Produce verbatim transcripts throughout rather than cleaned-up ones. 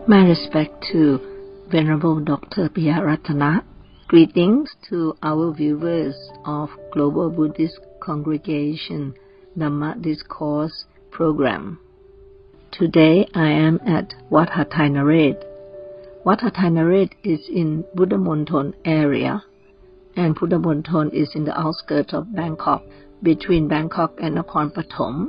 My respect to Venerable Doctor Piyaratana. Greetings to our viewers of Global Buddhist Congregation Dhamma Discourse program. Today I am at Wat Hathai Naret. Wat Hathai Naret is in Buddha Monthon area, and Buddha Monthon is in the outskirts of Bangkok, between Bangkok and Nakhon Pathom.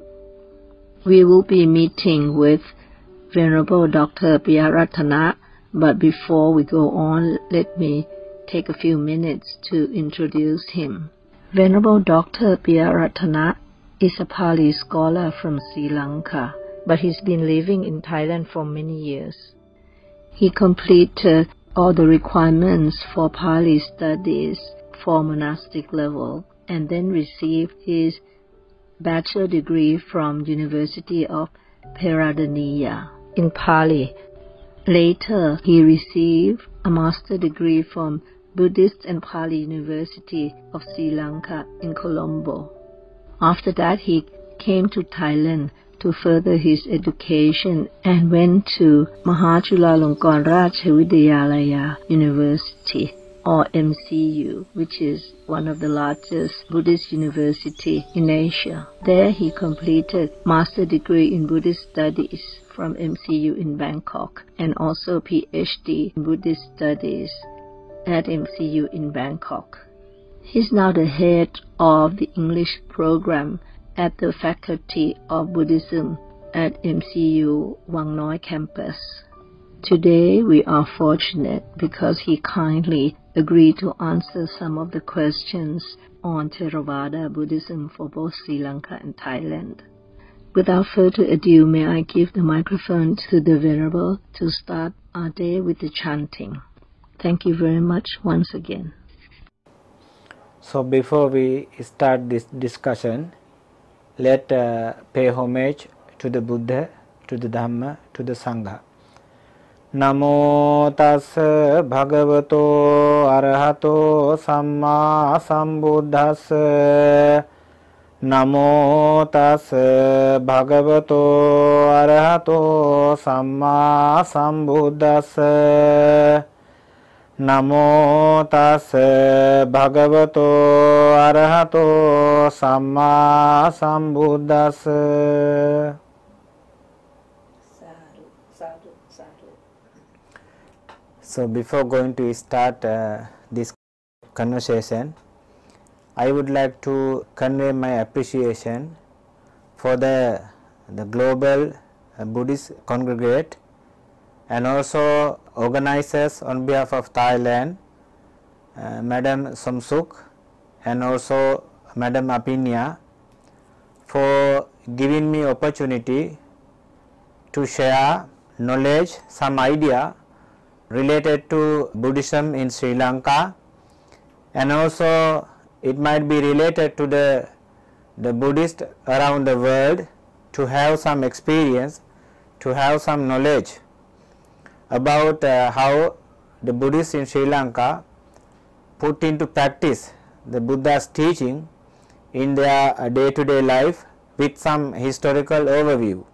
We will be meeting with Venerable Doctor Piyaratana, but before we go on, let me take a few minutes to introduce him. Venerable Doctor Piyaratana is a Pali scholar from Sri Lanka, but he's been living in Thailand for many years. He completed all the requirements for Pali studies for monastic level and then received his bachelor degree from University of Peradeniya in Pali. Later, he received a master degree from Buddhist and Pali University of Sri Lanka in Colombo. After that, he came to Thailand to further his education and went to Mahachulalongkorn Rachavidyalaya University, or M C U, which is one of the largest Buddhist university in Asia. There he completed master degree in Buddhist studies from M C U in Bangkok and also P H D in Buddhist studies at M C U in Bangkok. He's now the head of the English program at the Faculty of Buddhism at M C U Wang Noi campus. Today we are fortunate because he kindly agreed to answer some of the questions on Theravada Buddhism for both Sri Lanka and Thailand. Without further ado, may I give the microphone to the Venerable to start our day with the chanting. Thank you very much once again. So before we start this discussion, let's uh, pay homage to the Buddha, to the Dhamma, to the Sangha. Namo tassa bhagavato arahato samma sambuddhassa. Namo tassa bhagavato arahato samma sambuddhassa. Namo tassa bhagavato arahato samma sambuddhassa. So before going to start uh, this conversation, I would like to convey my appreciation for the, the global uh, Buddhist congregate and also organizers on behalf of Thailand, uh, Madam Somsuk and also Madam Apinya, for giving me opportunity to share knowledge, some idea related to Buddhism in Sri Lanka, and also it might be related to the, the Buddhists around the world, to have some experience, to have some knowledge about uh, how the Buddhists in Sri Lanka put into practice the Buddha's teaching in their uh, day-to-day life with some historical overview.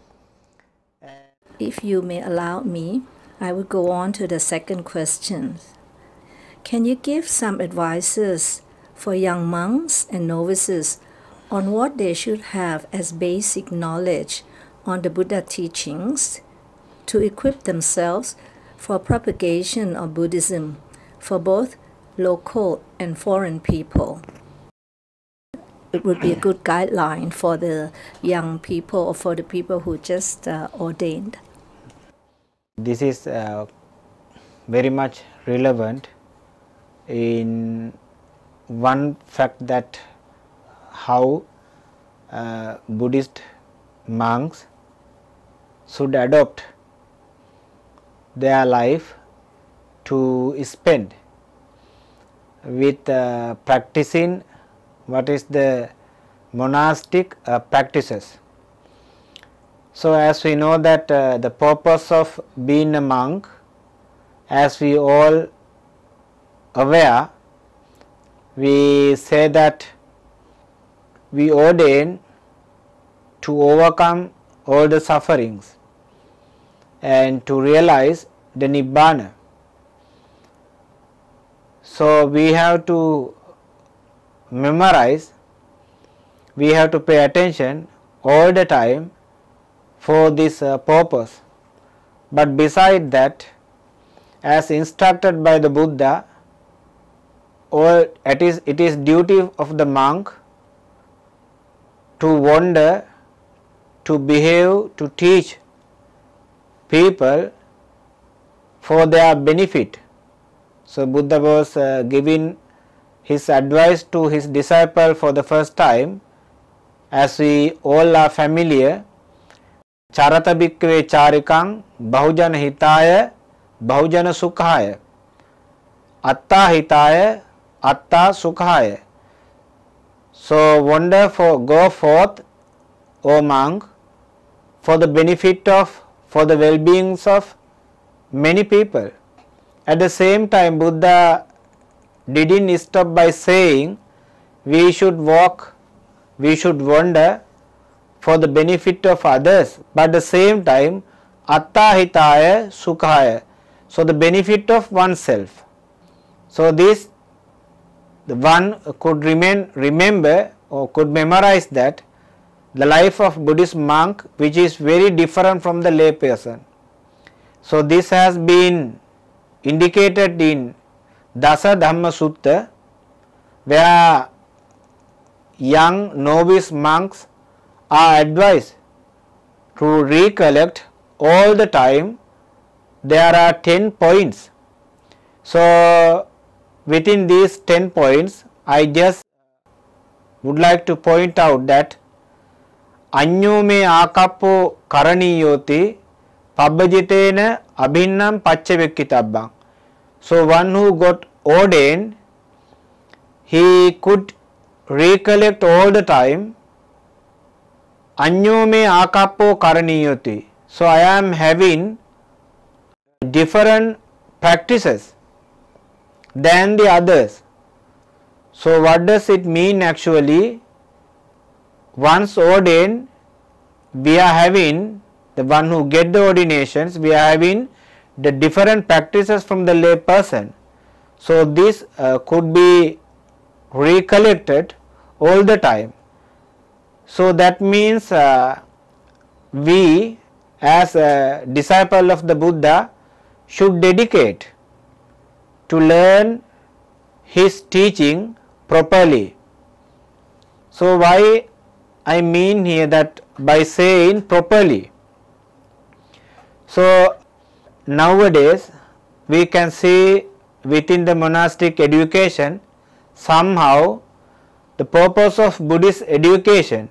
If you may allow me, I will go on to the second question. Can you give some advices for young monks and novices on what they should have as basic knowledge on the Buddha teachings to equip themselves for propagation of Buddhism for both local and foreign people? It would be a good guideline for the young people or for the people who just uh, ordained. This is uh, very much relevant in one fact that how uh, Buddhist monks should adopt their life to spend with uh, practicing what is the monastic uh, practices. So as we know that uh, the purpose of being a monk, as we all aware, we say that we ordain to overcome all the sufferings and to realize the Nibbana. So we have to memorize, we have to pay attention all the time for this uh, purpose. But beside that, as instructed by the Buddha, or it is, it is duty of the monk to wander, to behave, to teach people for their benefit. So Buddha was uh, giving his advice to his disciple for the first time, as we all are familiar. Charata bhikkhave charikang bahujana hitaya bahujana sukhaya atta hitaya atta sukhaya. So wander for, go forth, O monk, for the benefit of, for the well-beings of many people. At the same time, Buddha didn't stop by saying we should walk, we should wander for the benefit of others, but at the same time, atta hitaya sukhaya, so the benefit of oneself. So this, the one could remain, remember or could memorize that the life of Buddhist monk, which is very different from the lay person. So this has been indicated in Dasa Dhamma Sutta, where young novice monks are advised to recollect all the time. There are ten points. So within these ten points, I just would like to point out that Anyo me akappo karaniyoti pabbajitena abhinnam pacchavekkitabbang. So one who got ordained, he could recollect all the time Anyo me akappo karaniyoti. So I am having different practices than the others. So what does it mean actually? Once ordained, we are having, the one who get the ordinations, we are having the different practices from the lay person. So this uh, could be recollected all the time. So that means uh, we as a disciple of the Buddha should dedicate to learn his teaching properly. So why I mean here that by saying properly? So nowadays we can see within the monastic education, somehow the purpose of Buddhist education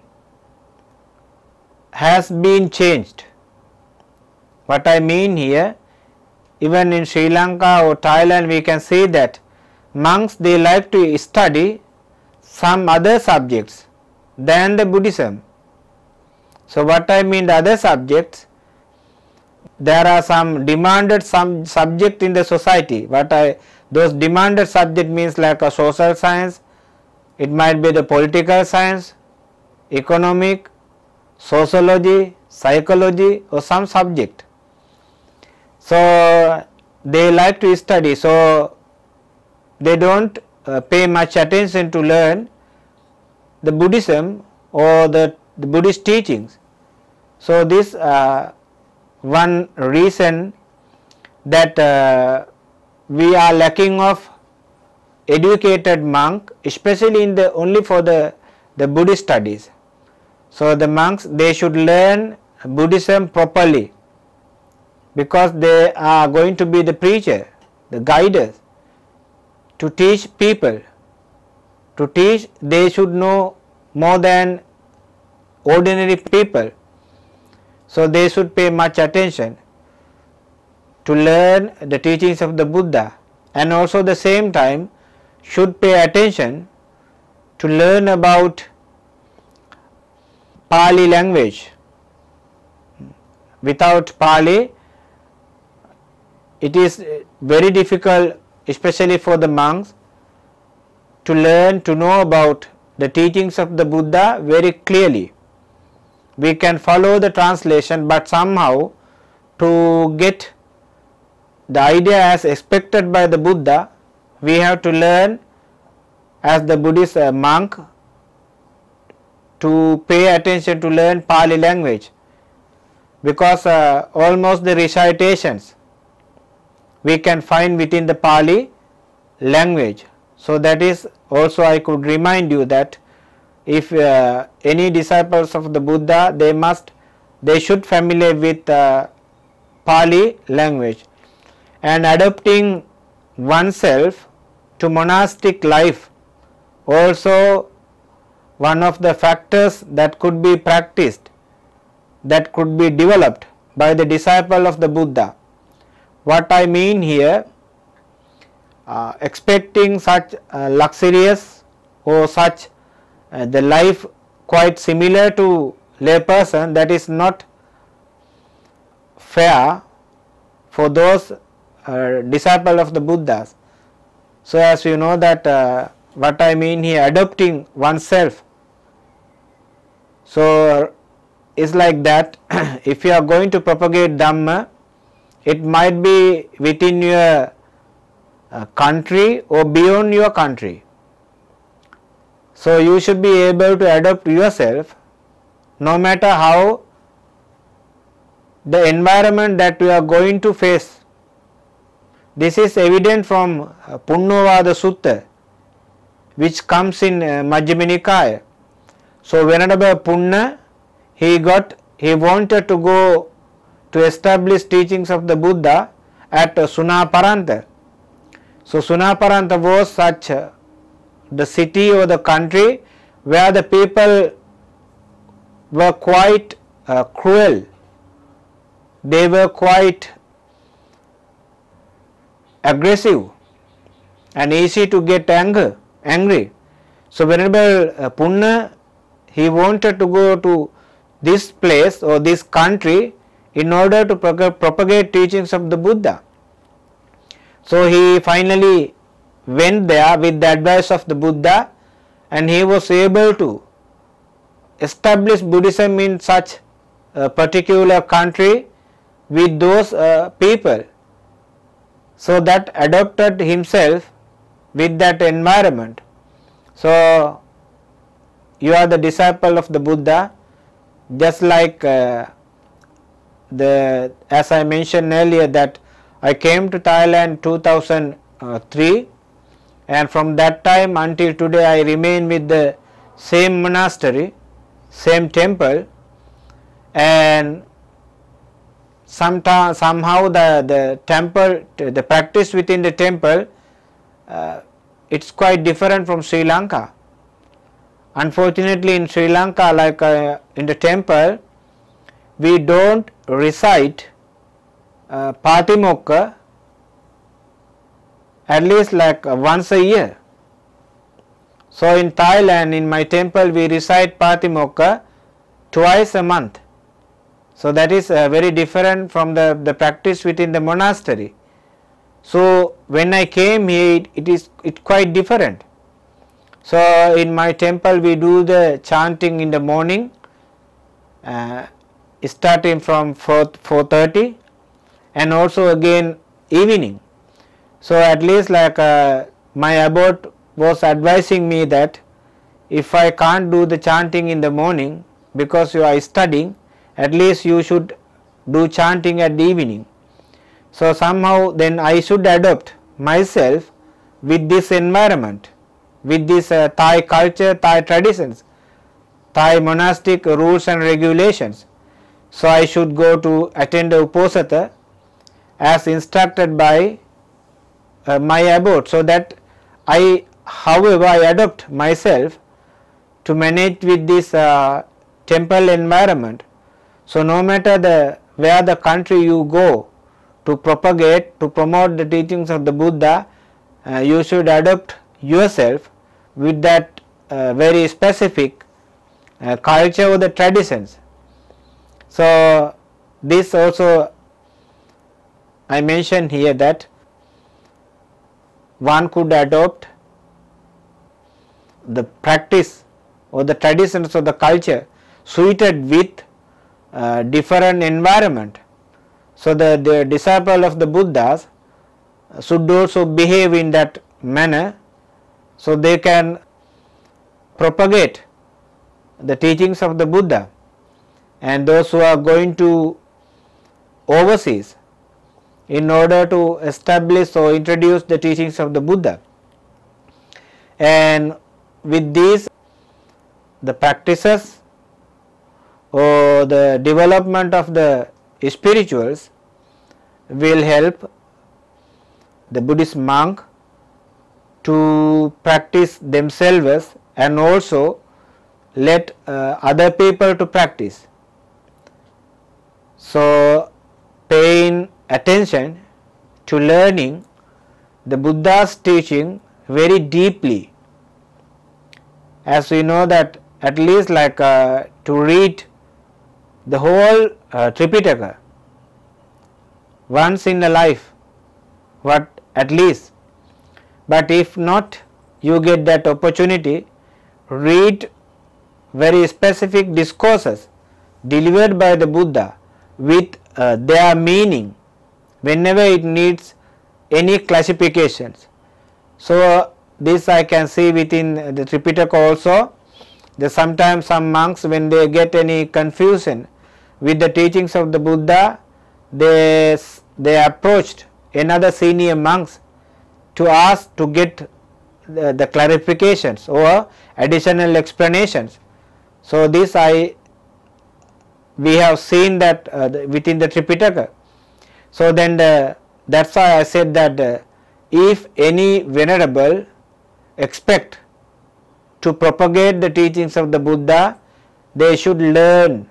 has been changed. What I mean here, even in Sri Lanka or Thailand, we can see that monks, they like to study some other subjects than the Buddhism. So what I mean the other subjects, there are some demanded some subject in the society. What I, those demanded subject means like a social science, it might be the political science, economic, sociology, psychology, or some subject. So they like to study, so they don't uh, pay much attention to learn the Buddhism or the, the Buddhist teachings. So this uh, one reason that uh, we are lacking of educated monk, especially in the only for the, the Buddhist studies. So the monks, they should learn Buddhism properly, because they are going to be the preacher, the guiders, to teach people. To teach, they should know more than ordinary people. So they should pay much attention to learn the teachings of the Buddha, and also the same time should pay attention to learn about Pali language. Without Pali, it is very difficult, especially for the monks, to learn, to know about the teachings of the Buddha very clearly. We can follow the translation, but somehow to get the idea as expected by the Buddha, we have to learn as the Buddhist uh, monk to pay attention to learn Pali language, because uh, almost the recitations we can find within the Pali language. So that is also I could remind you that if uh, any disciples of the Buddha, they must they should familiar with uh, Pali language, and adopting oneself to monastic life also one of the factors that could be practiced, that could be developed by the disciple of the Buddha. What I mean here, uh, expecting such uh, luxurious or such uh, the life quite similar to lay person, that is not fair for those uh, disciple of the Buddhas. So as you know that uh, what I mean here, adopting oneself. So it's like that if you are going to propagate Dhamma, it might be within your uh, country or beyond your country. So you should be able to adopt yourself no matter how the environment that you are going to face. This is evident from uh, Punnovada Sutta, which comes in uh, Majjhima Nikaya. So Venerable Punna, he got, he wanted to go to establish teachings of the Buddha at uh, Sunaparanta. So Sunaparanta was such uh, the city or the country where the people were quite uh, cruel. They were quite aggressive and easy to get anger, angry. So Venerable uh, Punna, he wanted to go to this place or this country in order to prog- propagate teachings of the Buddha. So he finally went there with the advice of the Buddha, and he was able to establish Buddhism in such a particular country with those uh, people. So that adopted himself with that environment. So you are the disciple of the Buddha, just like uh, the as I mentioned earlier that I came to Thailand two thousand three, and from that time until today I remain with the same monastery, same temple, and sometime somehow the the temple, the practice within the temple, uh, it's quite different from Sri Lanka. Unfortunately, in Sri Lanka, like uh, in the temple, we don't recite uh, Patimokkha at least like uh, once a year. So in Thailand, in my temple, we recite Patimokkha twice a month. So that is uh, very different from the, the practice within the monastery. So when I came here, it, it is it quite different. So in my temple we do the chanting in the morning, uh, starting from four thirty, and also again evening. So at least like uh, my abbot was advising me that if I can't do the chanting in the morning because you are studying, at least you should do chanting at the evening. So somehow then I should adopt myself with this environment, with this uh, Thai culture, Thai traditions, Thai monastic rules and regulations. So I should go to attend the Uposatha as instructed by uh, my abbot, so that I, however, I adopt myself to manage with this uh, temple environment. So no matter the where the country you go to propagate, to promote the teachings of the Buddha, uh, you should adopt yourself with that uh, very specific uh, culture or the traditions. So this also I mentioned here that one could adopt the practice or the traditions of the culture suited with uh, different environment. So the, the disciple of the Buddhas should also behave in that manner, so they can propagate the teachings of the Buddha. And those who are going to overseas in order to establish or introduce the teachings of the Buddha, and with these the practices or the development of the spirituals will help the Buddhist monk to practice themselves and also let uh, other people to practice. So paying attention to learning the Buddha's teaching very deeply, as we know that at least like uh, to read the whole uh, Tripitaka once in a life, what at least, but if not you get that opportunity, read very specific discourses delivered by the Buddha with uh, their meaning whenever it needs any classifications. So uh, this I can see within the Tripitaka also. That sometimes some monks, when they get any confusion with the teachings of the Buddha, they they approached another senior monks to ask to get the, the clarifications or additional explanations. So this I we have seen that uh, the, within the Tripitaka. So then the, that's why I said that uh, if any venerable expect to propagate the teachings of the Buddha, they should learn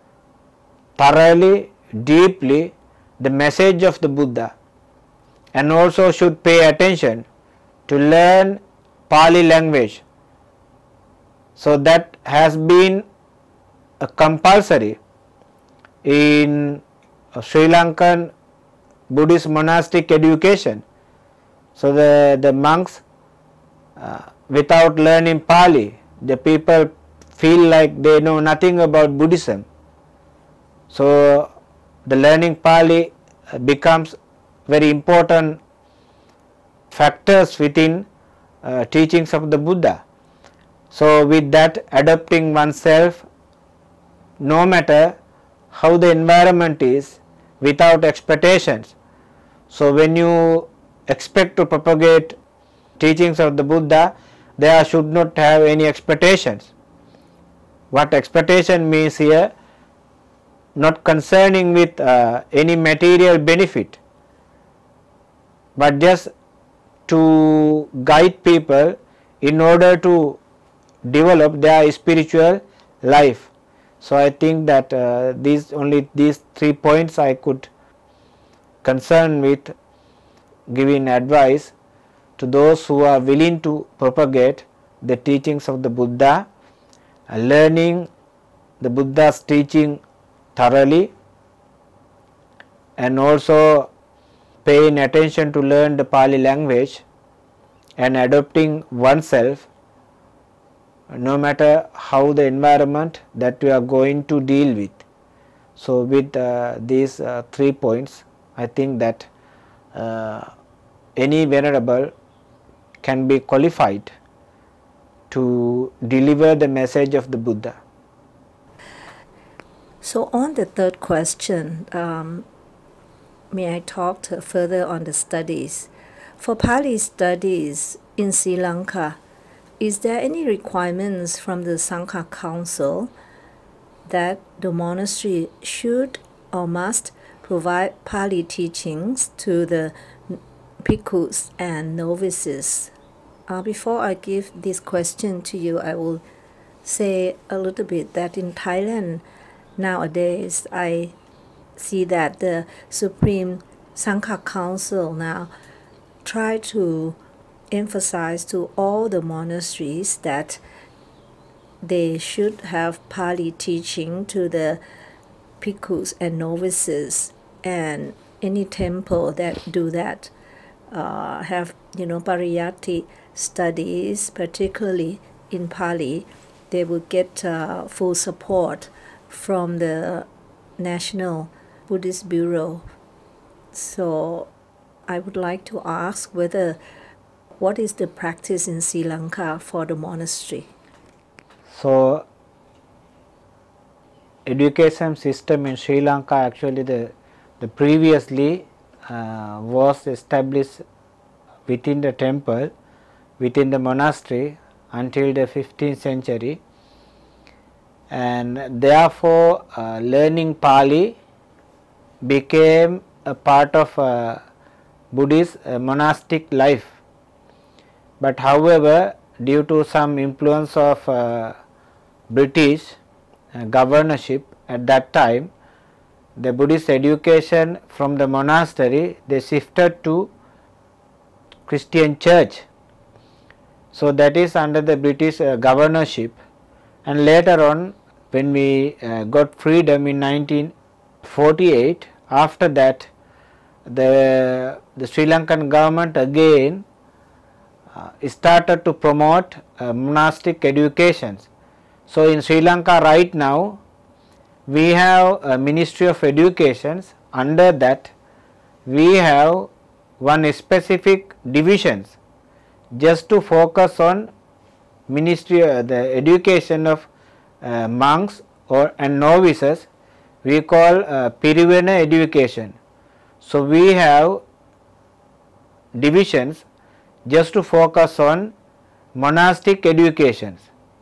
thoroughly, deeply the message of the Buddha, and also should pay attention to learn Pali language. So that has been a compulsory in Sri Lankan Buddhist monastic education. So the, the monks uh, without learning Pali, the people feel like they know nothing about Buddhism. So the learning Pali becomes very important factors within uh, teachings of the Buddha. So with that, adapting oneself, no matter how the environment is, without expectations. So when you expect to propagate teachings of the Buddha, there should not have any expectations. What expectation means here, not concerning with uh, any material benefit, but just to guide people in order to develop their spiritual life. So I think that uh, these only these three points I could concern with giving advice to those who are willing to propagate the teachings of the Buddha, uh, learning the Buddha's teaching thoroughly, and also paying attention to learn the Pali language and adopting oneself, no matter how the environment that we are going to deal with. So with uh, these uh, three points, I think that uh, any venerable can be qualified to deliver the message of the Buddha. So on the third question, um, may I talk further on the studies? For Pali studies in Sri Lanka, is there any requirements from the Sangha Council that the monastery should or must provide Pali teachings to the bhikkhus and novices? Uh, before I give this question to you, I will say a little bit that in Thailand nowadays I see that the Supreme Sangha Council now try to emphasize to all the monasteries that they should have Pali teaching to the bhikkhus and novices, and any temple that do that uh, have you know pariyatti studies, particularly in Pali, they will get uh, full support from the national Buddhist Bureau. So I would like to ask whether what is the practice in Sri Lanka for the monastery? So education system in Sri Lanka, actually the, the previously uh, was established within the temple, within the monastery until the fifteenth century, and therefore uh, learning Pali became a part of uh, Buddhist uh, monastic life. But however, due to some influence of uh, British uh, governorship at that time, the Buddhist education from the monastery, they shifted to Christian church. So that is under the British uh, governorship, and later on when we uh, got freedom in nineteen forty-eight, after that the, the Sri Lankan government again uh, started to promote uh, monastic educations. So in Sri Lanka right now we have a Ministry of Education. Under that we have one specific divisions just to focus on ministry uh, the education of uh, monks or and novices. We call uh, Pirivena education. So we have divisions just to focus on monastic educations.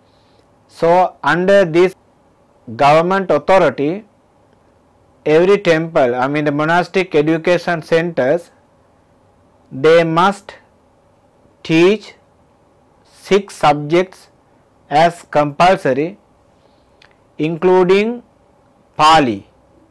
So under this government authority, every temple, I mean the monastic education centers, they must teach six subjects as compulsory, including Pali.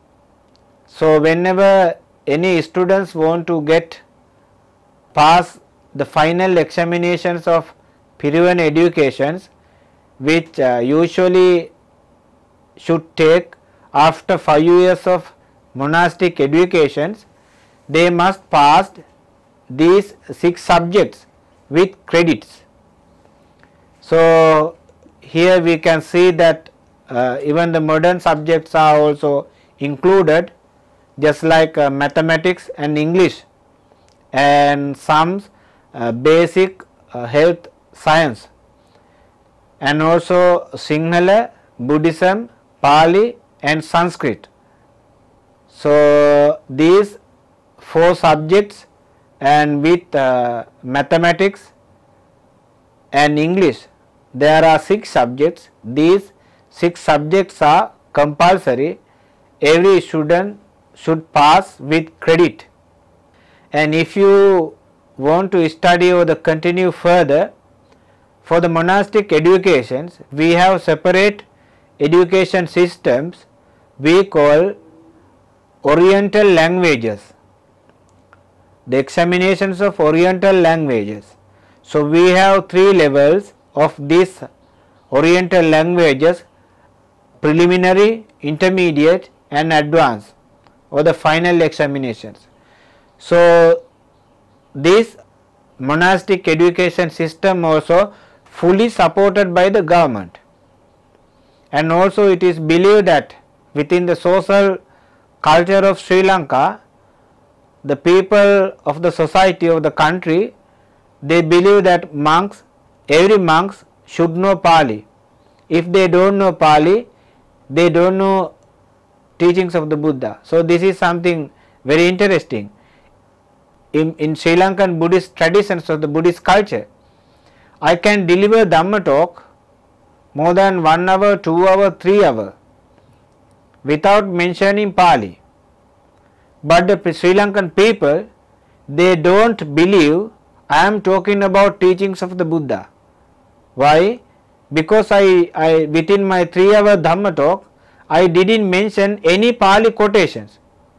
So whenever any students want to get pass the final examinations of Pirivena educations, which uh, usually should take after five years of monastic educations, they must pass these six subjects with credits. So here we can see that uh, even the modern subjects are also included, just like uh, mathematics and English and some uh, basic uh, health science, and also Sinhala, Buddhism, Pali and Sanskrit. So these four subjects, and with uh, mathematics and English there are six subjects. These six subjects are compulsory. Every student should pass with credit, and if you want to study or the continue further, for the monastic educations we have separate education systems we call Oriental languages, the examinations of Oriental languages. So we have three levels of these Oriental languages: preliminary, intermediate and advanced, or the final examinations. So this monastic education system also fully supported by the government, and also it is believed that within the social culture of Sri Lanka, the people of the society of the country, they believe that monks, every monks should know Pali. If they don't know Pali, they don't know teachings of the Buddha. So this is something very interesting in, in Sri Lankan Buddhist traditions of the Buddhist culture. I can deliver Dhamma talk more than one hour, two hour, three hour without mentioning Pali. But the Sri Lankan people, they don't believe I am talking about teachings of the Buddha. Why? Because I, I within my three hour Dhamma talk, I didn't mention any Pali quotations.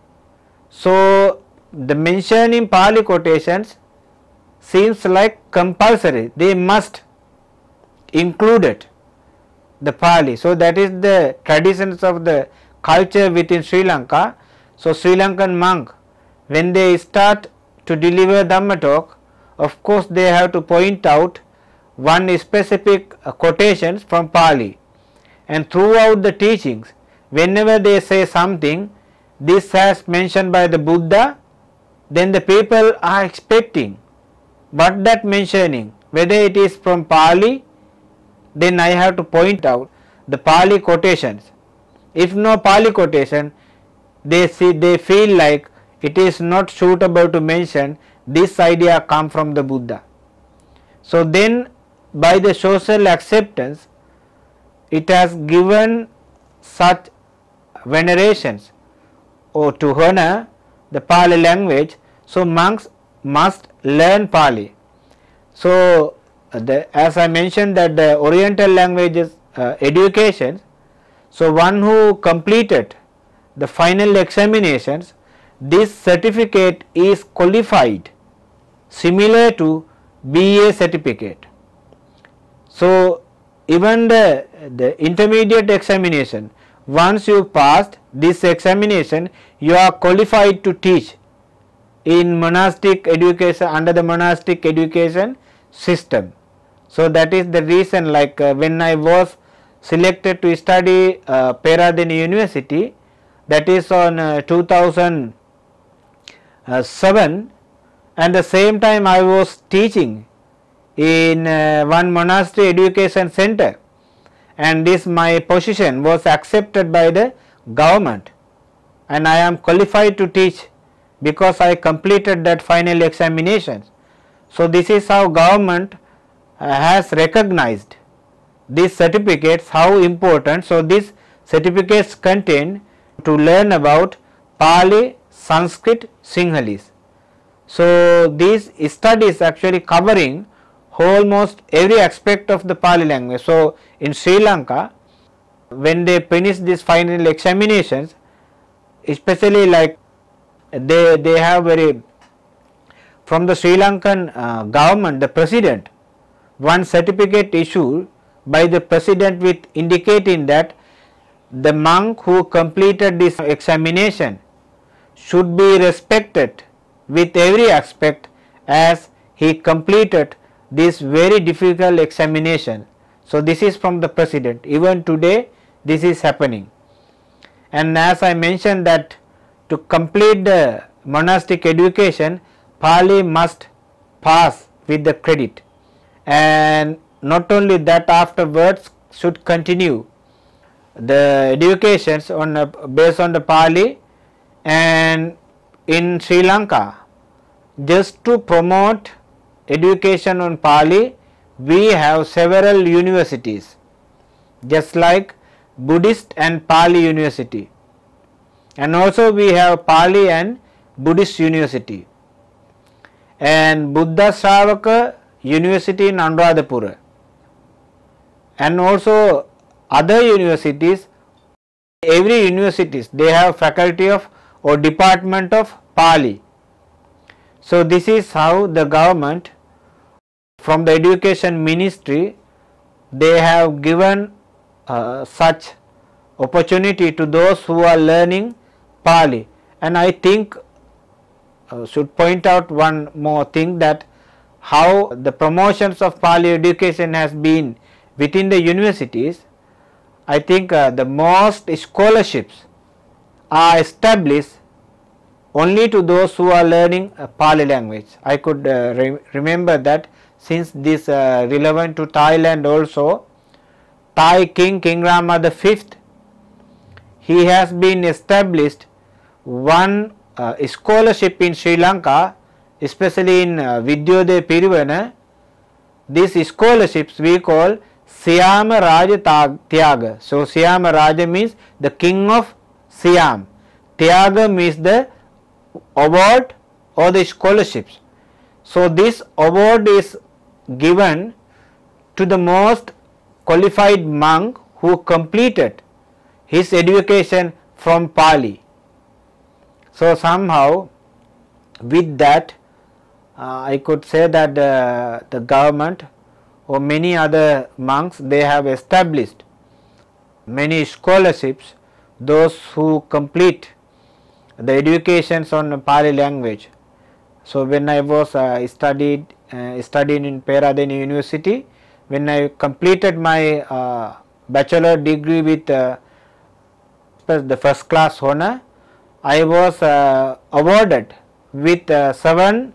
So the mentioning Pali quotations seems like compulsory, they must include it, the Pali. So that is the traditions of the culture within Sri Lanka. So Sri Lankan monk, when they start to deliver Dhamma talk, of course they have to point out one specific uh, quotations from Pali, and throughout the teachings, whenever they say something, this as mentioned by the Buddha, then the people are expecting what that mentioning, whether it is from Pali, then I have to point out the Pali quotations. If no Pali quotation, they see they feel like it is not suitable to mention this idea come from the Buddha. So then by the social acceptance, it has given such venerations or to honor the Pali language. So monks must learn Pali. So the, as I mentioned that the Oriental languages uh, education, so one who completed the final examinations, this certificate is qualified similar to B A certificate. So even the, the intermediate examination, once you passed this examination, you are qualified to teach in monastic education, under the monastic education system. So that is the reason, like uh, when I was selected to study uh, Peradeniya University, that is on uh, two thousand seven, and the same time I was teaching in uh, one monastery education center, and this my position was accepted by the government, and I am qualified to teach because I completed that final examinations. So this is how government uh, has recognized these certificates, how important. So these certificates contain to learn about Pali, Sanskrit, Sinhalese. So these studies actually covering almost every aspect of the Pali language. So in Sri Lanka, when they finish these final examinations, especially like they they have very, from the Sri Lankan uh, government, the president, one certificate issued by the president with indicating that the monk who completed this examination should be respected with every aspect as he completed this very difficult examination. So this is from the president. Even today this is happening. And as I mentioned that to complete the monastic education, Pali must pass with the credit, and not only that, afterwards should continue the educations on uh, based on the Pali. And in Sri Lanka, just to promote education on Pali, we have several universities, just like Buddhist and Pali University, and also we have Pali and Buddhist University, and Buddha Shravaka University in Anuradhapura, and also other universities. Every universities they have faculty of or department of Pali. So this is how the government, from the education ministry, they have given uh, such opportunity to those who are learning Pali. And I think uh, should point out one more thing, that how the promotions of Pali education has been within the universities. I think uh, the most scholarships are established only to those who are learning uh, Pali language. I could uh, re remember that since this uh, relevant to Thailand also, Thai King, King Rama the fifth, he has been established one uh, scholarship in Sri Lanka, especially in uh, Vidyodaya Piruvana. These scholarships we call Siama Raja Tyaga. So Siama Raja means the king of Siam, Tyaga means the award or the scholarships. So this award is given to the most qualified monk who completed his education from Pali. So somehow with that uh, I could say that uh, the government or many other monks, they have established many scholarships those who complete the educations on the Pali language. So when I was uh, studied uh, studying in Peradeniya University, when I completed my uh, bachelor degree with uh, the first class honor, I was uh, awarded with uh, seven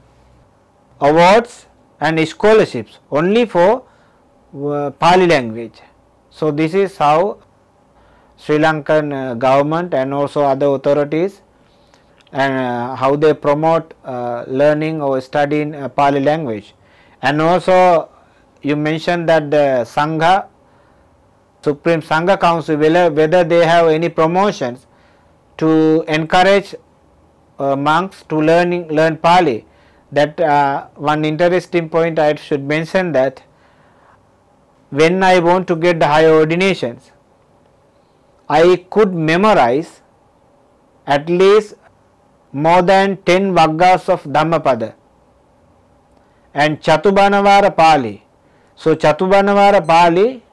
awards and scholarships only for uh, Pali language. So this is how Sri Lankan uh, government and also other authorities and uh, how they promote uh, learning or studying uh, Pali language. And also you mentioned that the Sangha, Supreme Sangha Council, whether, whether they have any promotions to encourage uh, monks to learning learn Pali. That uh, one interesting point I should mention, that when I want to get the higher ordinations, I could memorize at least more than ten Vaggas of Dhammapada and Chatubanavara Pali. So Chatubanavara Pali,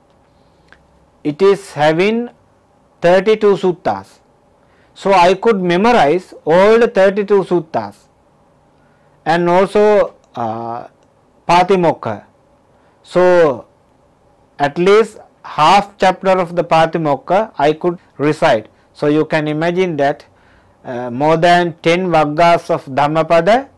it is having thirty-two suttas. So I could memorize all the thirty-two suttas, and also uh, Patimokkha. So at least half chapter of the Patimokkha I could recite. So you can imagine that uh, more than ten Vaggas of Dhammapada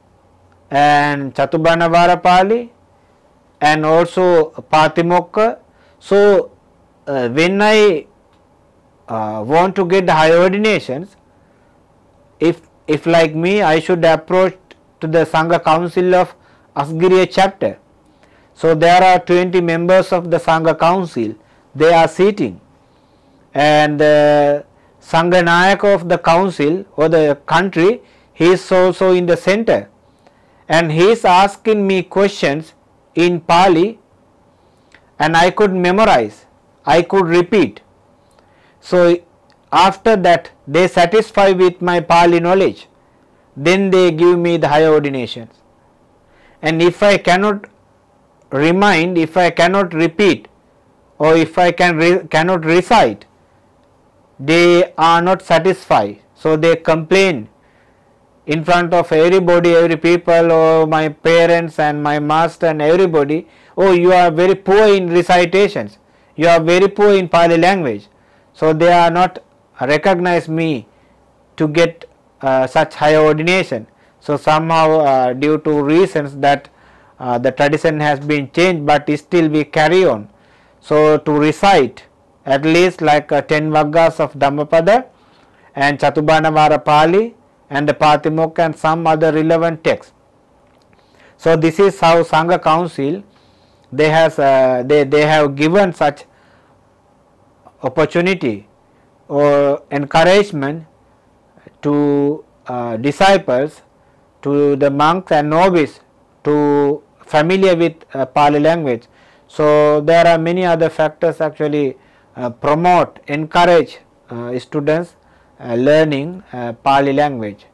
and Chatubanavara Pali and also Patimokkha. So uh, when I uh, want to get the higher ordinations, if if like me, I should approach to the Sangha Council of Asgiriya chapter. So there are twenty members of the Sangha Council, they are sitting, and the Sangha Nayaka of the council or the country, he is also in the center, and he is asking me questions in Pali, and I could memorize, I could repeat. So after that they satisfy with my Pali knowledge, then they give me the higher ordinations. And if I cannot remind, if I cannot repeat, or if I can re cannot recite, they are not satisfied. So they complain in front of everybody, every people, or my parents and my master and everybody, oh, you are very poor in recitations, you are very poor in Pali language. So they are not recognize me to get uh, such higher ordination. So somehow uh, due to reasons that uh, the tradition has been changed, but still we carry on. So to recite at least like uh, ten Vaggas of Dhammapada and Chatubanavara Pali and the Patimokkha and some other relevant texts. So this is how Sangha Council, they has uh, they, they have given such opportunity or encouragement to uh, disciples, to the monks and novices, to familiar with uh, Pali language. So there are many other factors actually uh, promote, encourage uh, students uh, learning uh, Pali language.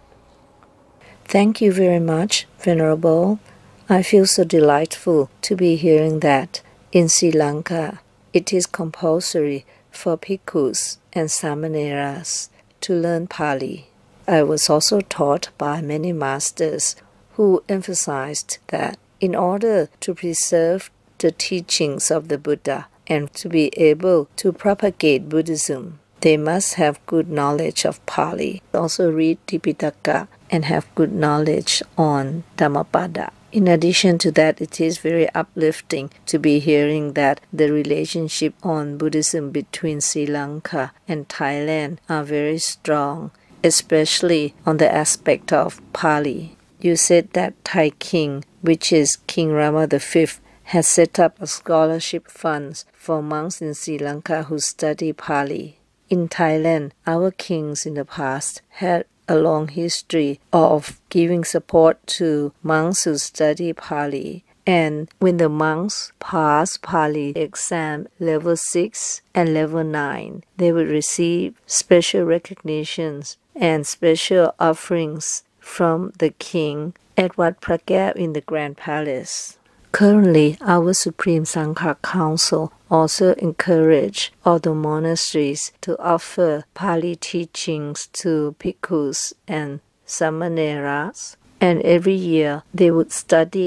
Thank you very much, Venerable. I feel so delightful to be hearing that in Sri Lanka it is compulsory for bhikkhus and samaneras to learn Pali. I was also taught by many masters who emphasized that in order to preserve the teachings of the Buddha and to be able to propagate Buddhism, they must have good knowledge of Pali, also read Tipitaka and have good knowledge on Dhammapada. In addition to that, it is very uplifting to be hearing that the relationship on Buddhism between Sri Lanka and Thailand are very strong, especially on the aspect of Pali. You said that Thai King, which is King Rama the fifth, has set up a scholarship funds for monks in Sri Lanka who study Pali. In Thailand, our kings in the past had a long history of giving support to monks who study Pali. And when the monks pass Pali exam level six and level nine, they would receive special recognitions and special offerings from the king at Wat Phra in the Grand Palace. Currently, our Supreme Sangha Council also encourage all the monasteries to offer Pali teachings to bhikkhus and samaneras, and every year they would study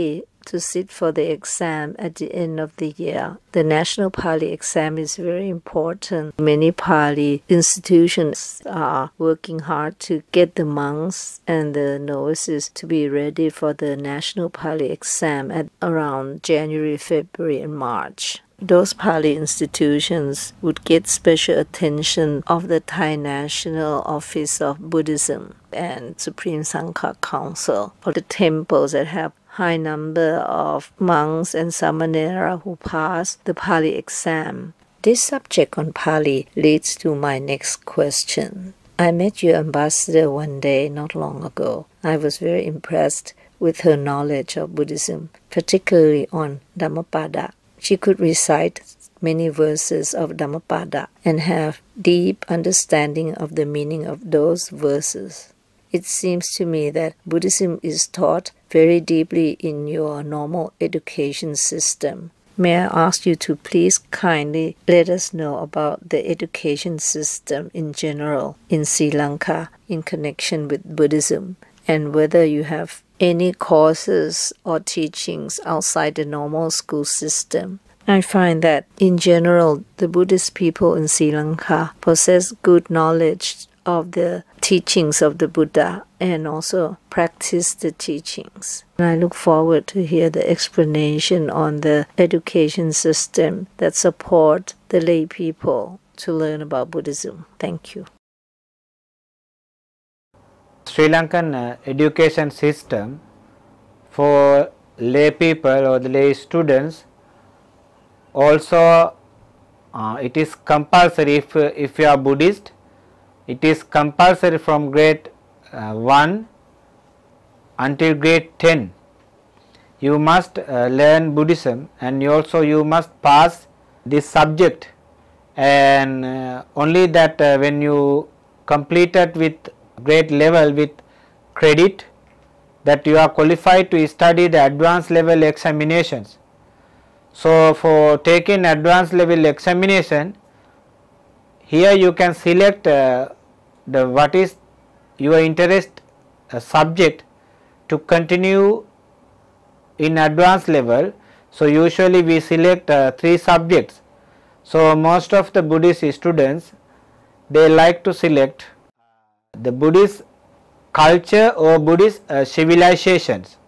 to sit for the exam at the end of the year. The National Pali exam is very important. Many Pali institutions are working hard to get the monks and the novices to be ready for the National Pali exam at around January, February and March. Those Pali institutions would get special attention of the Thai National Office of Buddhism and Supreme Sangha Council for the temples that have high number of monks and samanera who pass the Pali exam. This subject on Pali leads to my next question. I met your ambassador one day not long ago. I was very impressed with her knowledge of Buddhism, particularly on Dhammapada. She could recite many verses of Dhammapada and have deep understanding of the meaning of those verses. It seems to me that Buddhism is taught very deeply in your normal education system. May I ask you to please kindly let us know about the education system in general in Sri Lanka in connection with Buddhism, and whether you have any courses or teachings outside the normal school system. I find that in general the Buddhist people in Sri Lanka possess good knowledge of the teachings of the Buddha and also practice the teachings. And I look forward to hear the explanation on the education system that support the lay people to learn about Buddhism. Thank you. Sri Lankan uh, education system for lay people or the lay students also uh, it is compulsory if, uh, if you are Buddhist, it is compulsory from grade uh, one until grade ten. You must uh, learn Buddhism, and you also you must pass this subject, and uh, only that uh, when you completed with grade level with credit, that you are qualified to study the advanced level examinations. So, for taking advanced level examination, here you can select uh, the what is your interest uh, subject to continue in advanced level. So, usually we select uh, three subjects. So, most of the Buddhist students, they like to select the Buddhist culture or Buddhist uh, civilizations.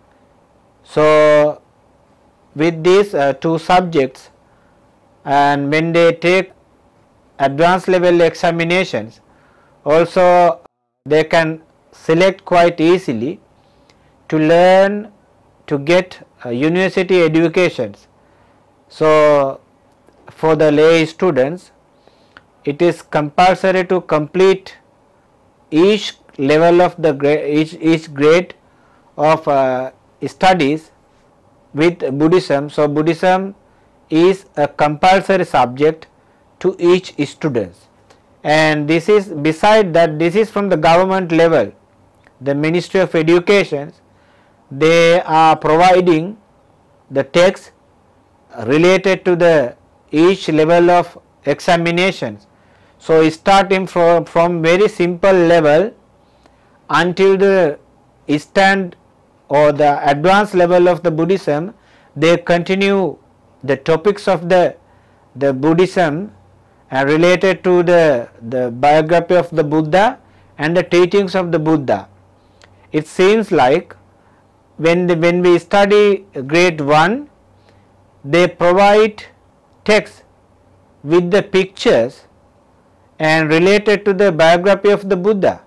So, with these uh, two subjects, and when they take advanced level examinations, also they can select quite easily to learn to get uh, university educations. So, for the lay students, it is compulsory to complete each level of the grade, each, each grade of uh, studies with Buddhism. So, Buddhism is a compulsory subject to each student, and this is beside that this is from the government level. The Ministry of Education, they are providing the text related to the each level of examinations. So, starting from, from very simple level until the stand or the advanced level of the Buddhism, they continue the topics of the, the Buddhism uh, related to the, the biography of the Buddha and the teachings of the Buddha. It seems like when, the, when we study grade one, they provide text with the pictures and related to the biography of the Buddha,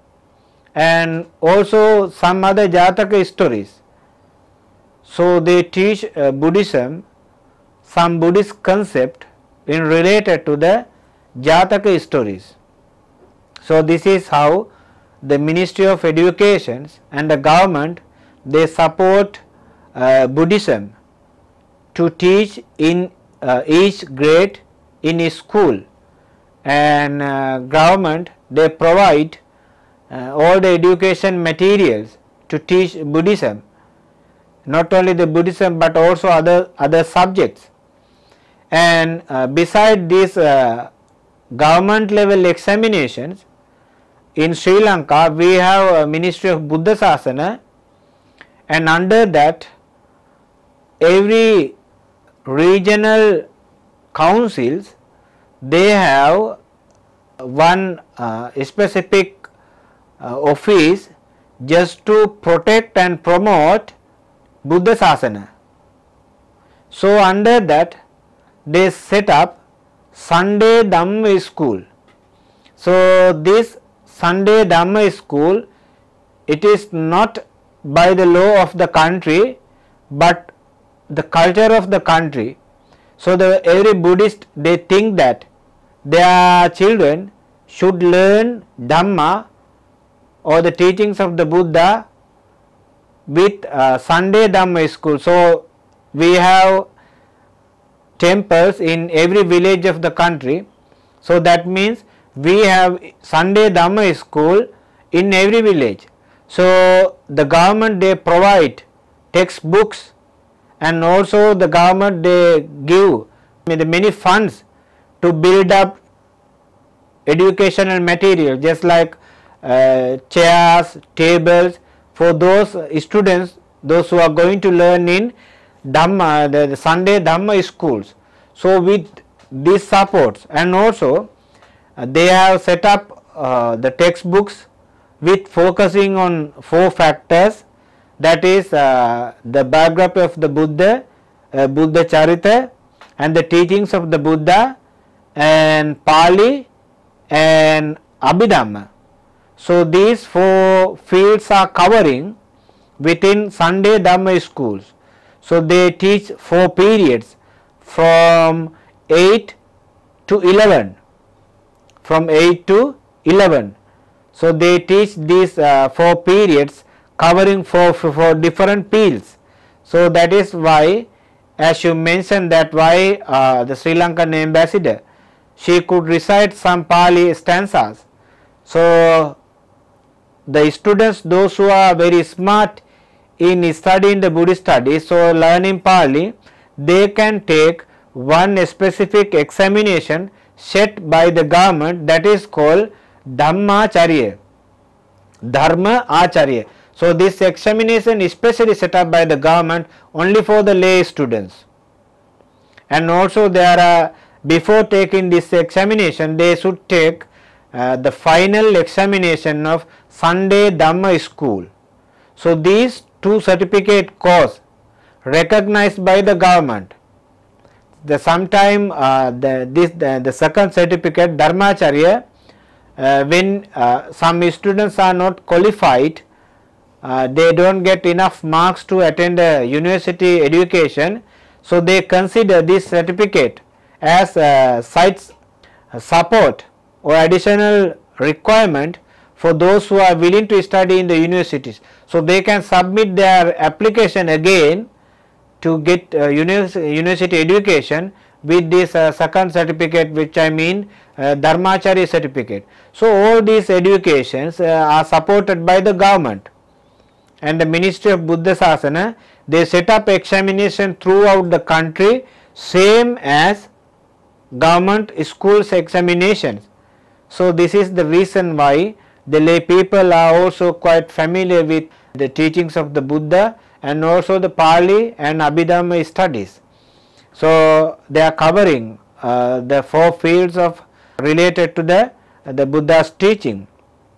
and also some other Jataka stories. So, they teach uh, Buddhism, some Buddhist concept in related to the Jataka stories. So, this is how the Ministry of Education and the government, they support uh, Buddhism to teach in uh, each grade in a school, and uh, government, they provide uh, all the education materials to teach Buddhism, not only the Buddhism but also other other subjects. And uh, beside these uh, government level examinations, in Sri Lanka we have a Ministry of Buddha Sasana, and under that every regional councils, they have one uh, specific uh, office just to protect and promote Buddha Sasana. So under that they set up Sunday Dhamma school. So this Sunday Dhamma school, it is not by the law of the country, but the culture of the country. So the every Buddhist, they think that their children should learn Dhamma or the teachings of the Buddha with uh, Sunday Dhamma school. So we have temples in every village of the country. So that means we have Sunday Dhamma school in every village. So the government, they provide textbooks, and also the government, they give many funds to build up educational material, just like uh, chairs, tables for those students, those who are going to learn in Dhamma, the, the Sunday Dhamma schools. So with these supports, and also uh, they have set up uh, the textbooks with focusing on four factors, that is uh, the biography of the Buddha, uh, Buddha Charita, and the teachings of the Buddha, and Pali and Abhidhamma. So these four fields are covering within Sunday Dhamma schools. So they teach four periods from eight to eleven, from eight to eleven. So they teach these uh, four periods covering four, four different fields. So that is why, as you mentioned, that why uh, the Sri Lankan ambassador, she could recite some Pali stanzas. So the students, those who are very smart in studying the Buddhist studies, so learning Pali, they can take one specific examination set by the government, that is called Dhamma Acharya, Dharma Acharya. So this examination is specially set up by the government only for the lay students. And also there are, before taking this examination, they should take uh, the final examination of Sunday Dhamma school. So these two certificate course recognized by the government. The sometime uh, the this the, the second certificate Dharmacharya, uh, when uh, some students are not qualified, uh, they don't get enough marks to attend a university education, so they consider this certificate as a site support or additional requirement for those who are willing to study in the universities. So they can submit their application again to get uh, university, university education with this uh, second certificate, which I mean uh, Dharmacharya certificate. So all these educations uh, are supported by the government, and the Ministry of Buddha Sasana, they set up examination throughout the country, same as government schools examinations. So this is the reason why the lay people are also quite familiar with the teachings of the Buddha and also the Pali and Abhidhamma studies. So they are covering uh, the four fields of related to the uh, the Buddha's teaching,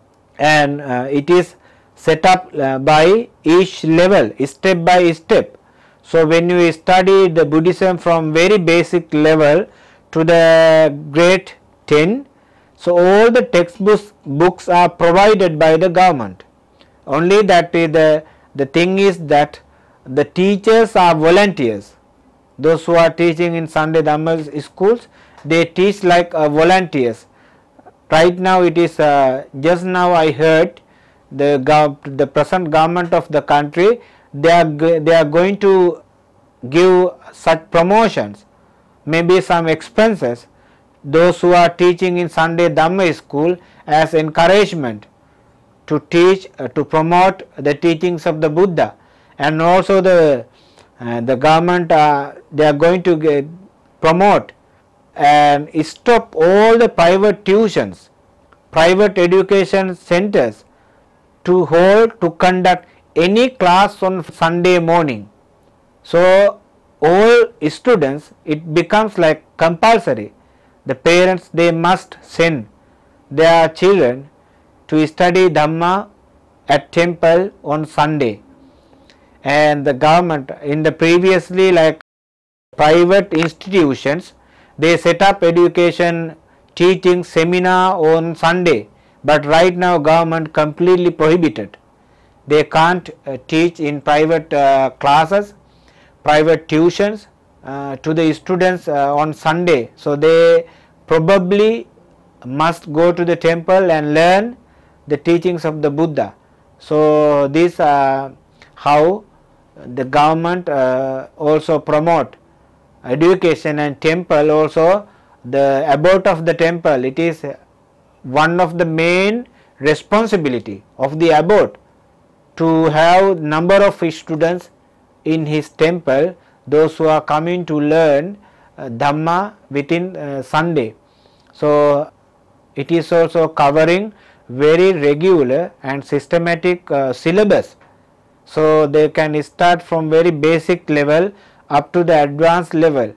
and uh, it is set up uh, by each level, step by step. So when you study the Buddhism from very basic level to the grade ten, so all the textbooks books are provided by the government. Only that is the the thing is that the teachers are volunteers. Those who are teaching in Sunday Dhamma schools, they teach like uh, volunteers. Right now it is uh, just now I heard the gov the present government of the country, they are they are going to give such promotions, maybe some expenses, those who are teaching in Sunday Dhamma school as encouragement to teach, uh, to promote the teachings of the Buddha. And also the uh, the government, uh, they are going to get, promote and stop all the private tuitions, private education centers to hold, to conduct any class on Sunday morning. So all students it becomes like compulsory. The parents they must send their children to study Dhamma at temple on Sunday, and the government in the previously like private institutions they set up education teaching seminar on Sunday, but right now government completely prohibited. They can't uh, teach in private uh, classes, private tuitions uh, to the students uh, on Sunday. So they probably must go to the temple and learn the teachings of the Buddha. So this uh, how the government uh, also promote education, and temple also the abbot of the temple, it is one of the main responsibility of the abbot to have number of students in his temple, those who are coming to learn uh, Dhamma within uh, Sunday. So it is also covering very regular and systematic uh, syllabus. So they can start from very basic level up to the advanced level,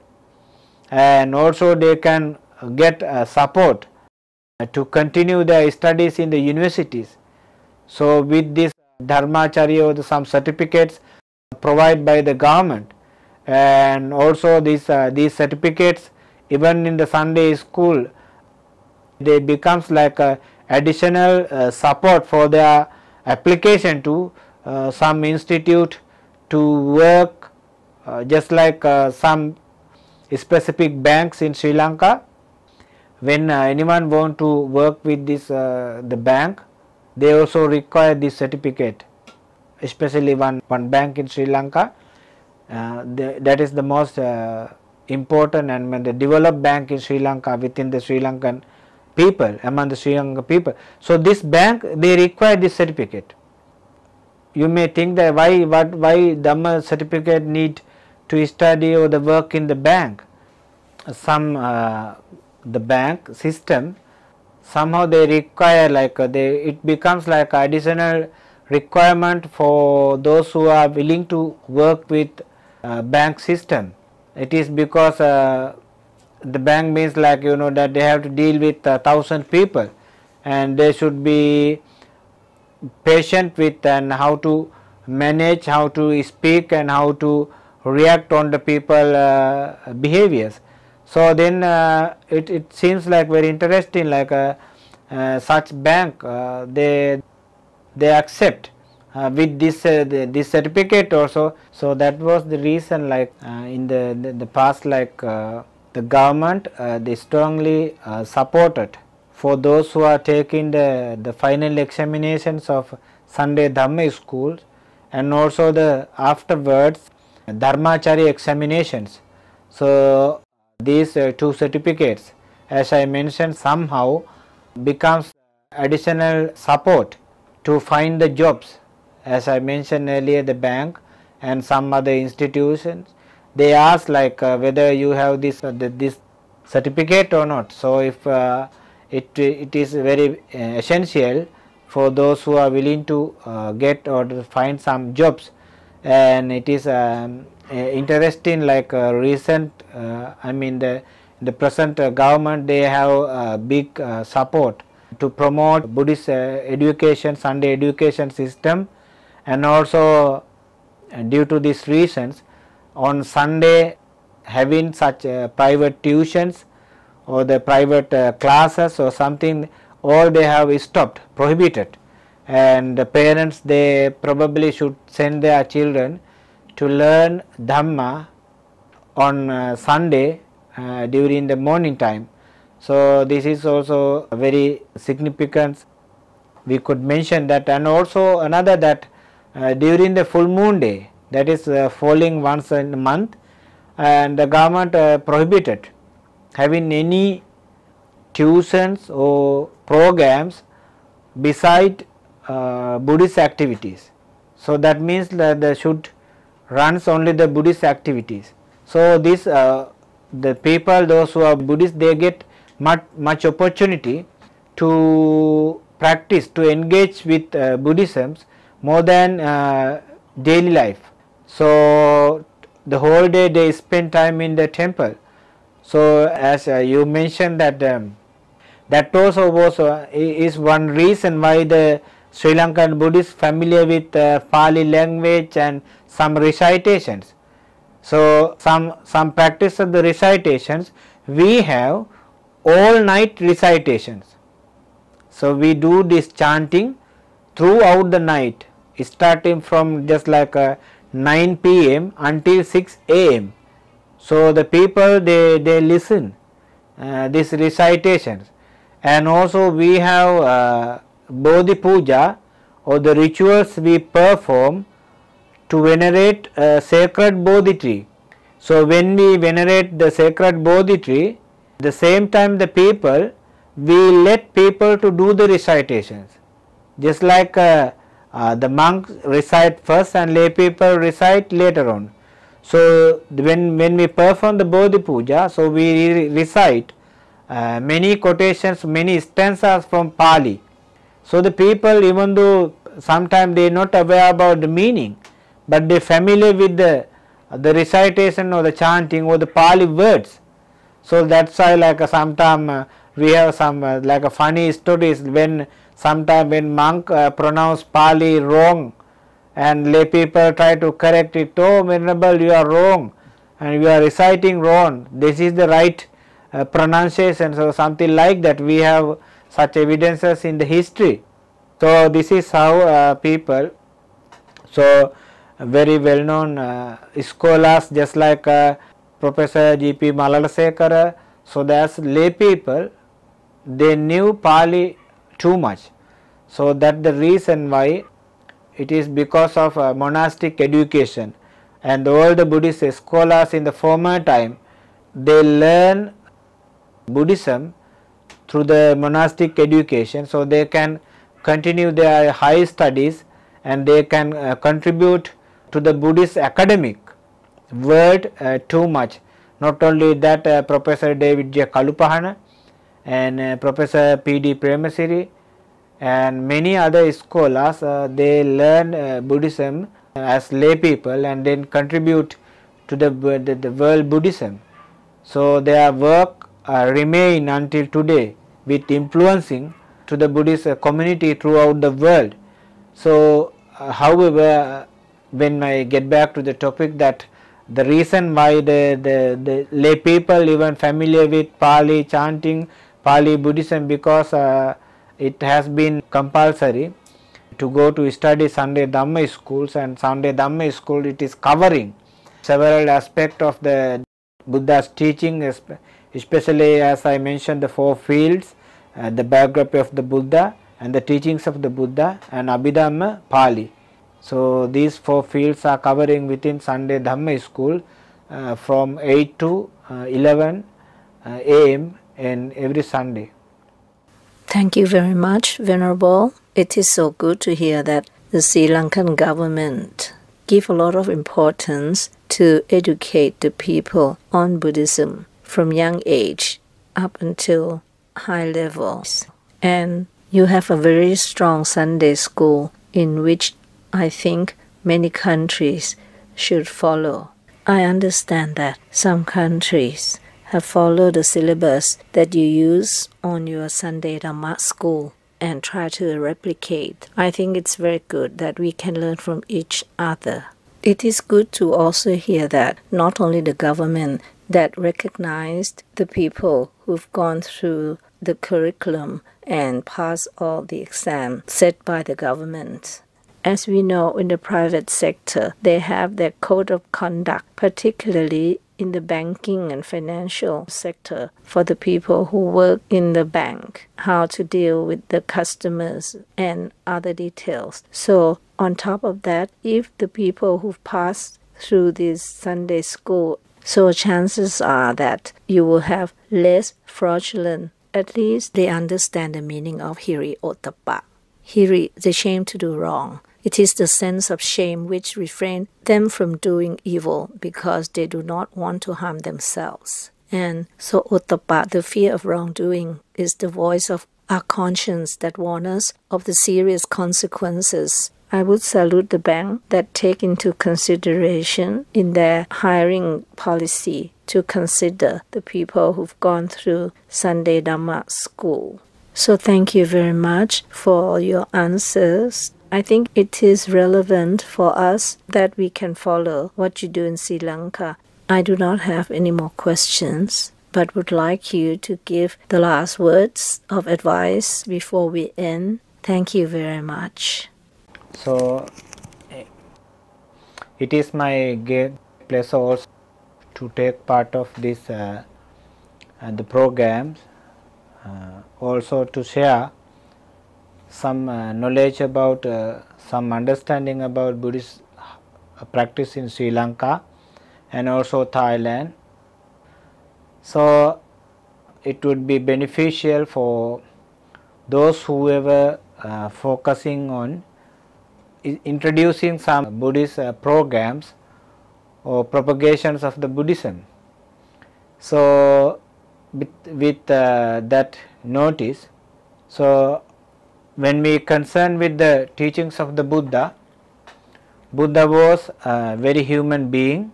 and also they can get uh, support uh, to continue their studies in the universities. So with this Dharmacharya or some certificates provided by the government, and also these uh, these certificates even in the Sunday school they becomes like a additional uh, support for their application to uh, some institute to work, uh, just like uh, some specific banks in Sri Lanka. When uh, anyone want to work with this uh, the bank, they also require this certificate, especially one one bank in Sri Lanka. Uh, the, that is the most uh, important and the developed bank in Sri Lanka within the Sri Lankan people, among the Sri Lankan people. So this bank they require this certificate. You may think that why what why Dhamma certificate need to study or the work in the bank. Some uh, the bank system somehow they require like uh, they it becomes like additional requirement for those who are willing to work with uh, bank system. It is because uh, the bank means like you know that they have to deal with a thousand people, and they should be patient with and how to manage, how to speak and how to react on the people uh, behaviors. So then uh, it, it seems like very interesting, like a uh, such bank uh, they they accept uh, with this uh, the, this certificate also. So that was the reason, like uh, in the, the the past, like uh, the government uh, they strongly uh, supported for those who are taking the the final examinations of Sunday Dhamma schools, and also the afterwards Dharmacharya examinations. So these uh, two certificates, as I mentioned, somehow becomes additional support to find the jobs. As I mentioned earlier, the bank and some other institutions, they ask like uh, whether you have this uh, the, this certificate or not. So if uh, it it is very uh, essential for those who are willing to uh, get or to find some jobs, and it is um, uh, interesting, like uh, recent uh, I mean the the present uh, government, they have uh, big uh, support to promote Buddhist uh, education, Sunday education system, and also uh, due to these reasons on Sunday having such uh, private tuitions or the private uh, classes or something, all they have stopped, prohibited, and the parents they probably should send their children to learn Dhamma on uh, Sunday uh, during the morning time. So this is also very significant. We could mention that, and also another that uh, during the full moon day, that is uh, falling once in a month, and the government uh, prohibited having any tuitions or programs beside uh, Buddhist activities. So that means that they should runs only the Buddhist activities. So this uh, the people, those who are Buddhist, they get much much opportunity to practice, to engage with uh, Buddhism more than uh, daily life. So the whole day they spend time in the temple. So as uh, you mentioned that um, that also was uh, is one reason why the Sri Lankan Buddhists familiar with uh, Pali language and some recitations. So some some practice of the recitations, we have all night recitations. So we do this chanting throughout the night, starting from just like uh, nine p m until six a m So the people they they listen uh, these recitations, and also we have uh, Bodhi Puja, or the rituals we perform to venerate a sacred Bodhi tree. So when we venerate the sacred Bodhi tree, at the same time the people, we let people to do the recitations, just like uh, uh, the monks recite first and lay people recite later on. So when when we perform the Bodhi Puja, so we re recite uh, many quotations, many stanzas from Pali. So the people, even though sometimes they are not aware about the meaning, but they familiar with the the recitation or the chanting or the Pali words. So that's why like uh, sometimes uh, we have some uh, like a funny stories when sometime when monk uh, pronounce Pali wrong and lay people try to correct it. Oh venerable, you are wrong and you are reciting wrong, this is the right uh, pronunciation. So something like that, we have such evidences in the history. So this is how uh, people, so uh, very well known uh, scholars just like uh, Professor G P Malalasekara, so that's lay people, they knew Pali too much. So that the reason why it is because of uh, monastic education, and all the Buddhist scholars in the former time, they learn Buddhism through the monastic education, so they can continue their high studies and they can uh, contribute to the Buddhist academic world uh, too much. Not only that, uh, Professor David J. Kalupahana and uh, Professor P D Premasiri and many other scholars, uh, they learn uh, Buddhism as lay people and then contribute to the, the, the world Buddhism. So their work uh, remain until today with influencing to the Buddhist uh, community throughout the world. So uh, however, when I get back to the topic, that the reason why the, the, the lay people even familiar with Pali chanting, Pali Buddhism, because uh, it has been compulsory to go to study Sunday Dhamma schools, and Sunday Dhamma school it is covering several aspects of the Buddha's teaching, especially as I mentioned the four fields, uh, the biography of the Buddha and the teachings of the Buddha and Abhidhamma Pali. So these four fields are covering within Sunday Dhamma school uh, from eight to uh, eleven uh, a m and every Sunday. Thank you very much, Venerable. It is so good to hear that the Sri Lankan government give a lot of importance to educate the people on Buddhism from young age up until high levels. And you have a very strong Sunday school in which I think many countries should follow. I understand that some countries have followed the syllabus that you use on your Sunday Dhamma school and try to replicate. I think it's very good that we can learn from each other. It is good to also hear that not only the government that recognized the people who've gone through the curriculum and passed all the exams set by the government. As we know, in the private sector, they have their code of conduct, particularly in the banking and financial sector for the people who work in the bank, how to deal with the customers and other details. So on top of that, if the people who've passed through this Sunday school, so chances are that you will have less fraudulent. At least they understand the meaning of hiri ottappa. Hiri, the shame to do wrong. It is the sense of shame which refrains them from doing evil because they do not want to harm themselves. And so ottappa, the fear of wrongdoing, is the voice of our conscience that warns us of the serious consequences I would salute the bank that take into consideration in their hiring policy to consider the people who've gone through Sunday Dhamma school. So thank you very much for your answers. I think it is relevant for us that we can follow what you do in Sri Lanka. I do not have any more questions, but would like you to give the last words of advice before we end. Thank you very much. So, it is my great pleasure also to take part of this uh, uh, the programs, uh, also to share some uh, knowledge about, uh, some understanding about Buddhist uh, practice in Sri Lanka and also Thailand. So, it would be beneficial for those whoever uh, focusing on introducing some Buddhist uh, programs or propagations of the Buddhism. So, with, with uh, that notice, so when we concern with the teachings of the Buddha, Buddha was a very human being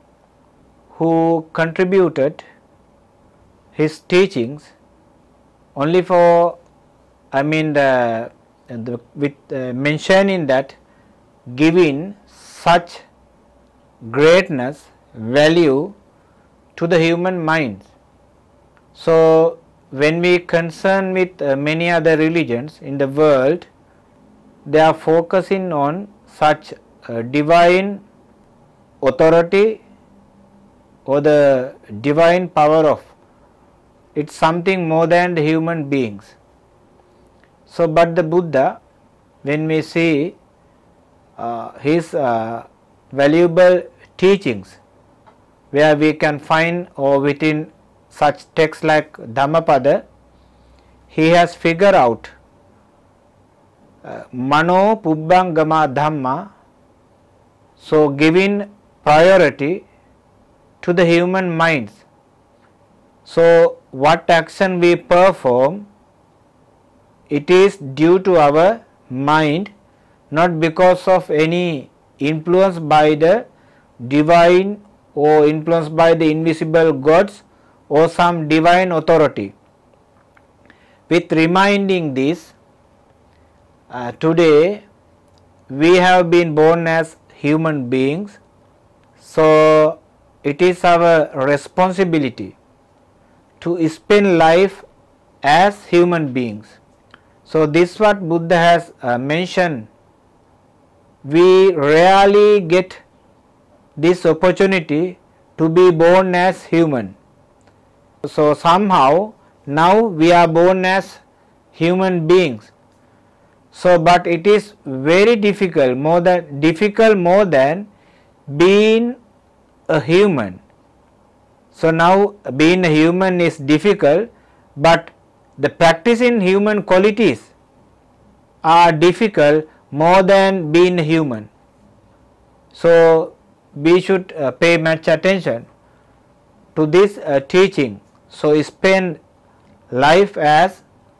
who contributed his teachings only for, I mean the, the with uh, mentioning that giving such greatness, value to the human minds. So, when we concern with uh, many other religions in the world, they are focusing on such uh, divine authority or the divine power of, it's something more than the human beings. So, but the Buddha, when we see uh, his uh, valuable teachings, where we can find or within such texts like Dhammapada, he has figured out uh, Mano Pubbangama Dhamma, so giving priority to the human minds. So, what action we perform, it is due to our mind, not because of any influence by the divine or influenced by the invisible gods or some divine authority. With reminding this, uh, today we have been born as human beings, so it is our responsibility to spend life as human beings. So, this what Buddha has uh, mentioned. We rarely get this opportunity to be born as human. So, somehow now we are born as human beings. So, but it is very difficult, more than difficult more than being a human. So, now being a human is difficult, but the practicing human qualities are difficult more than being human. So, we should uh, pay much attention to this uh, teaching. So, spend life as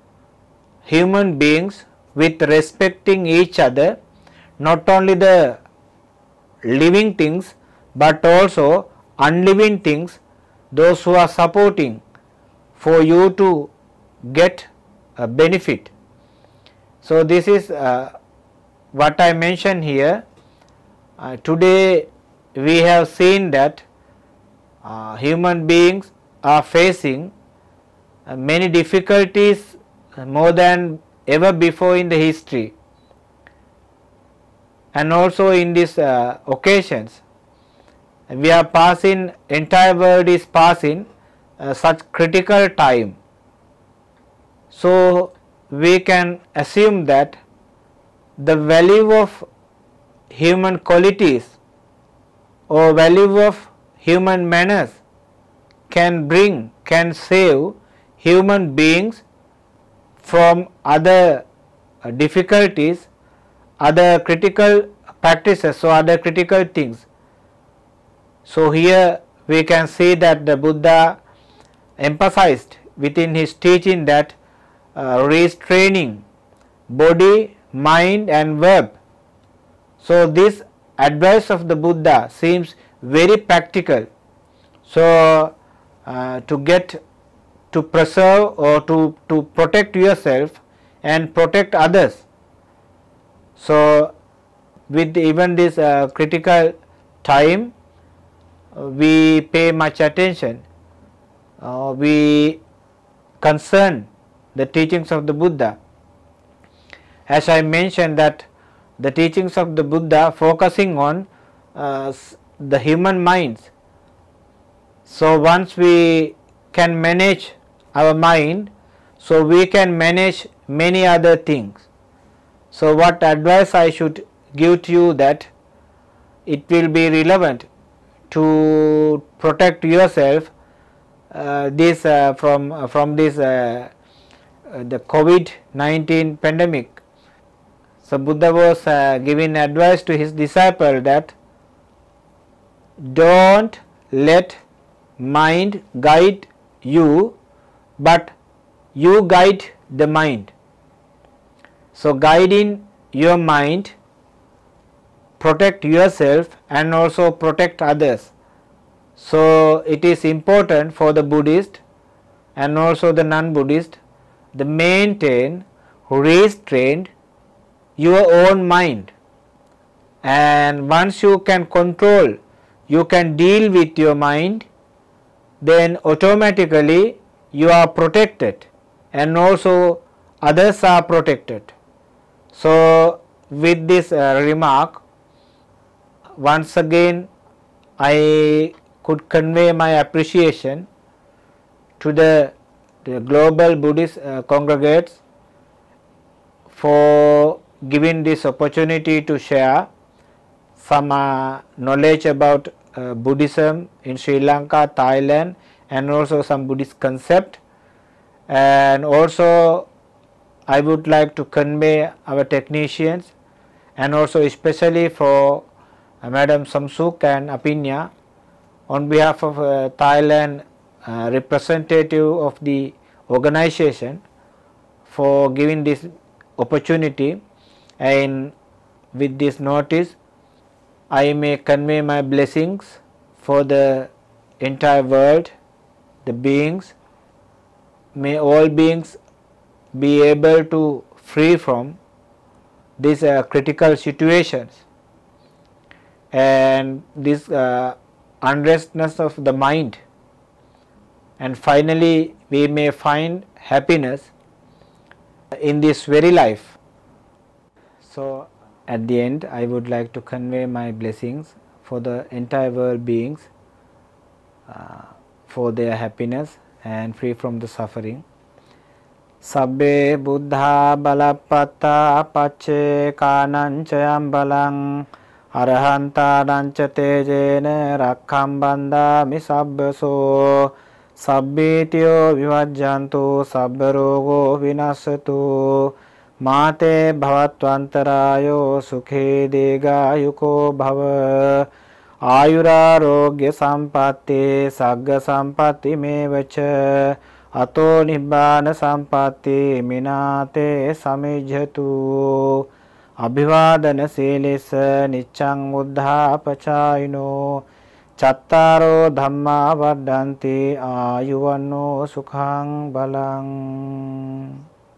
human beings with respecting each other, not only the living things, but also unliving things, those who are supporting for you to get a benefit. So, this is uh, what I mentioned here. Uh, today we have seen that uh, human beings are facing uh, many difficulties uh, more than ever before in the history, and also in these uh, occasions we are passing, entire world is passing uh, such critical time. So, we can assume that the value of human qualities or value of human manners can bring, can save human beings from other uh, difficulties, other critical practices or other critical things. So, here we can see that the Buddha emphasized within his teaching that uh, restraining body, mind and verb So this advice of the Buddha seems very practical. So uh, to get to preserve or to, to protect yourself and protect others. So with even this uh, critical time, uh, we pay much attention, uh, we concern the teachings of the Buddha. As I mentioned that the teachings of the Buddha focusing on uh, the human minds. So once we can manage our mind, so we can manage many other things. So what advice I should give to you, that it will be relevant to protect yourself uh, this uh, from uh, from this uh, uh, the COVID nineteen pandemic. So Buddha was uh, giving advice to his disciple that don't let mind guide you, but you guide the mind. So guiding your mind, protect yourself and also protect others. So it is important for the Buddhist and also the non-Buddhist to maintain, restrain your own mind, and once you can control, you can deal with your mind, then automatically you are protected and also others are protected. So with this uh, remark, once again I could convey my appreciation to the, the global Buddhist uh, congregates for giving this opportunity to share some uh, knowledge about uh, Buddhism in Sri Lanka, Thailand, and also some Buddhist concept. And also I would like to convey our technicians, and also especially for uh, Madam Samsuk and Apinya, on behalf of uh, Thailand uh, representative of the organization, for giving this opportunity. And with this notice, I may convey my blessings for the entire world, the beings. May all beings be able to free from these uh, critical situations and this uh, unrestness of the mind, and finally we may find happiness in this very life. So at the end, I would like to convey my blessings for the entire world beings, uh, for their happiness and free from the suffering. Sabbe buddha balappata pache kananchayam balang arahanta nancha tejene rakham bandami sabbaso sabbitiyo vivajjantu sabbarogo vinasatu Mate bhavattvantarayo sukhe degayuko bhava ayurarogya sampatti sagga sampatti mevacha ato nibbana sampatti minate samijhatu abhivadana silesa niccang uddhapachayino chattaro dhamma vaddhanti ayuvanno sukhang balang.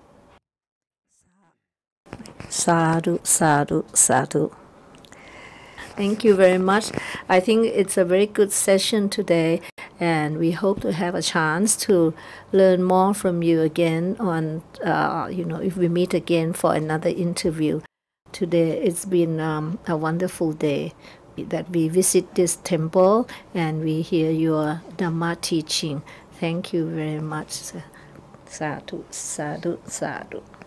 Sadhu, sadhu, sadhu. Thank you very much. I think it's a very good session today, and we hope to have a chance to learn more from you again on, uh, you know, if we meet again for another interview. Today it's been um, a wonderful day that we visit this temple and we hear your Dhamma teaching. Thank you very much. Sadhu, sadhu, sadhu.